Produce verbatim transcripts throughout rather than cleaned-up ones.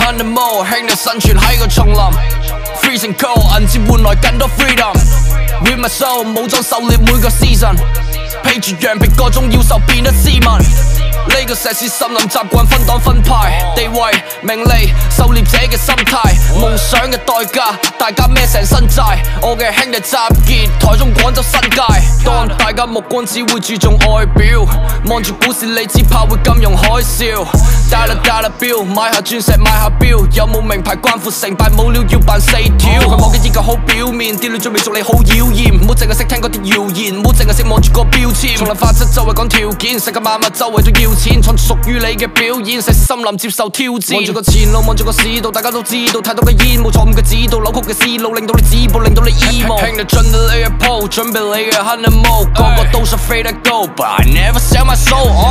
Hunt the mole， 兄弟生存喺個叢林 ，freezing cold， 銀紙換來更多 freedom。With my soul， 武裝狩獵每個 season， 披住羊皮各種妖獸變得斯文。呢個石屎森林習慣分黨分派，地位名利，狩獵者嘅心態，夢想嘅代價，大家孭成身債。我嘅兄弟集結，台中廣州新界。當大家目光只會注重外表，望住股市你只怕會金融海嘯。Dollar dollar bill， 買下鑽石買下錶，有冇名牌關乎成敗，冇料要扮四條。佢望嘅依舊好表面，啲女準備做你好妖豔，唔好淨係識聽嗰啲謠言，唔好淨係識望住個標籤。叢林法則周圍講條件，世界萬物周圍都要錢，創造屬於你嘅表演，石屎森林接受挑戰。望住個前路，望住個市道，大家都知道太多嘅煙霧，錯誤嘅指導，扭曲嘅思路，令到你止步，令到你 emo。兄弟進到你嘅鋪，準備你嘅 Hunt the mole， 個個都想飛得高 ，but I never sell my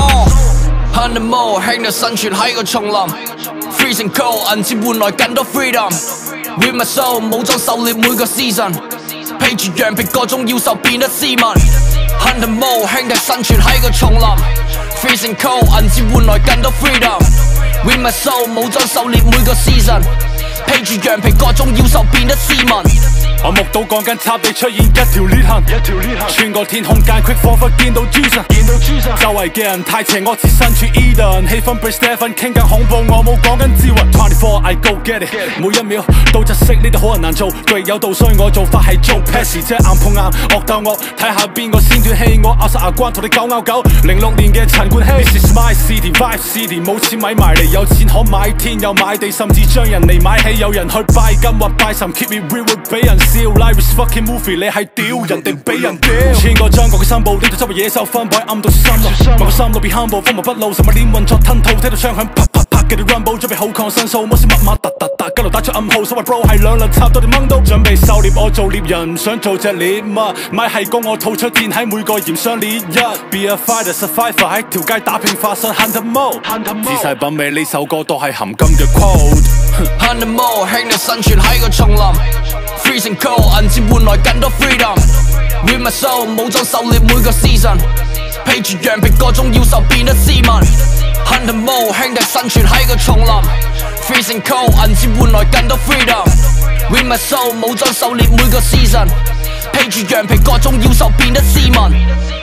soul。Hunt the mole， 兄弟生存喺個叢林 ，freezing cold， 銀紙換來更多 freedom。With my soul， 武裝狩獵每個 season， 披住羊皮各種妖獸變得斯文。Hunt the mole， 兄弟生存喺個叢林 ，freezing cold， 銀紙換來更多 freedom。With my soul， 武裝狩獵每個 season， 披住羊皮各種妖獸變得斯文。 我目睹鋼筋插地出現一條裂痕，穿過天空間隙，彷彿見到諸神。周圍嘅人太邪惡，似身處 Eden， 氣氛比 Stephen 傾更恐怖，我冇講緊智慧。twenty-four I go get it， 每一秒都窒息，呢啲好人難做，巨有道，所以我做法係做 pass， 即硬碰硬，惡鬥惡，睇下邊個先斷氣，我咬實牙關同你狗咬狗。零六年嘅陳冠希 ，This is my city vibe city， 冇錢咪埋嚟，有錢可買天又買地，甚至將人嚟買起，有人去拜金或拜神 ，keep it real 會俾人笑。Life is fucking movie， 你係屌，人哋俾人屌。穿過張國嘅新報，呢度周圍野獸分佈，暗到心路。望個心路變 humble， 風雲不露，神馬鏈運作吞吐，聽到槍響啪啪啪嘅啲 rumble， 準備好抗申訴，摩斯密碼突突突，吉路打出暗號，所謂 bro 係兩輪插到條掹刀，準備狩獵我做獵人，唔想做隻獵物，買係弓我吐出電喺每個鹽箱列一 ，Be a fighter survivor 喺條街打拼發生 Hunt the mole， 仔細品味呢首歌都係含金嘅 quote。Hunt the mole， 兄弟生存喺個叢林 ，freezing cold， 銀紙換來更多 freedom。With my soul， 武裝狩獵每個 season， 披住羊皮各種妖獸變得斯文。Hunt the mole， 兄弟生存喺個叢林 ，freezing cold， 銀紙換來更多 freedom。With my soul， 武裝狩獵每個 season， 披住羊皮各種妖獸變得斯文。